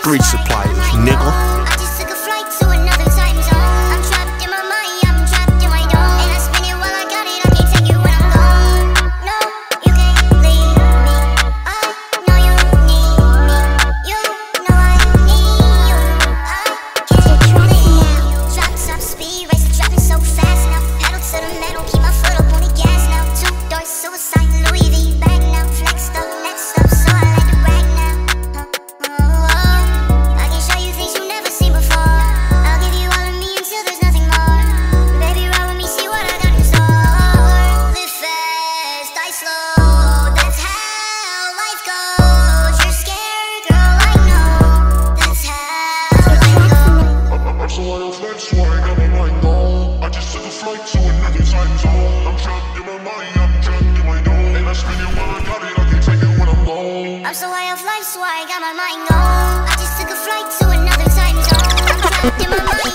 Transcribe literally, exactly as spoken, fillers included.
Street suppliers, nigga. That's why I got my mind gone. I just took a flight to another time zone. I'm trapped in my mind, I'm trapped in my dome. And I spin it while I got it, I can't take it when I'm gone. I'm so high off life, so I got my mind gone. I just took a flight to another time zone. I'm trapped in my mind.